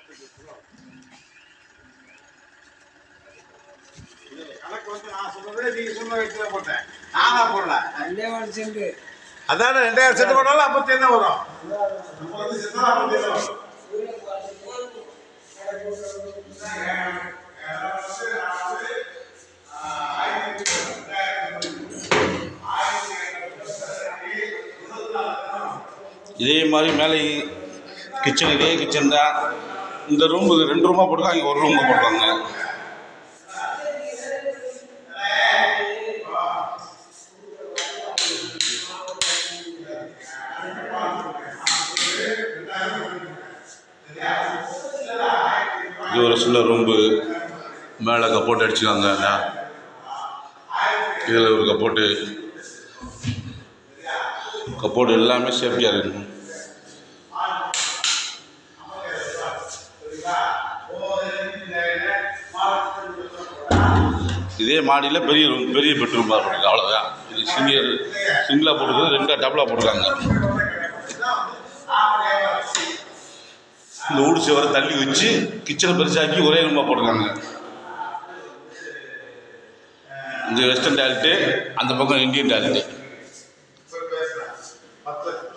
அதான் 2000 செட்டு போட்டாலும் 57 தான் வரும். இதே மாதிரி மேலே கிச்சன், இதே கிச்சன் தான். இந்த ரூம் 2 ரூமாக போட்டுருக்காங்க, இங்கே 1 ரூமாக போட்டுருக்காங்க. இது ஒரு சின்ன ரூம்பு. மேலே கப்போட்டு அடிச்சுக்காங்க. இதில் ஒரு கப்போர்டு எல்லாமே சேஃப்டியாக இருக்கும். இதே மாடியில் பெரிய ரூம், பெரிய பெட்ரூம் போட்டுருக்கு. அவ்வளோதான். இது சிங்கிளாக போட்டுருக்குது, 2 டபுளாக போட்டிருக்காங்க. இந்த ஊடு சேவரை தள்ளி வச்சு கிச்சனை பெருசாக்கி ஒரே ரூமாக போட்டிருக்காங்க. இந்த வெஸ்டர்ன் டாய்லெட்டு, அந்த பக்கம் இந்தியன் டாய்லெட்டு.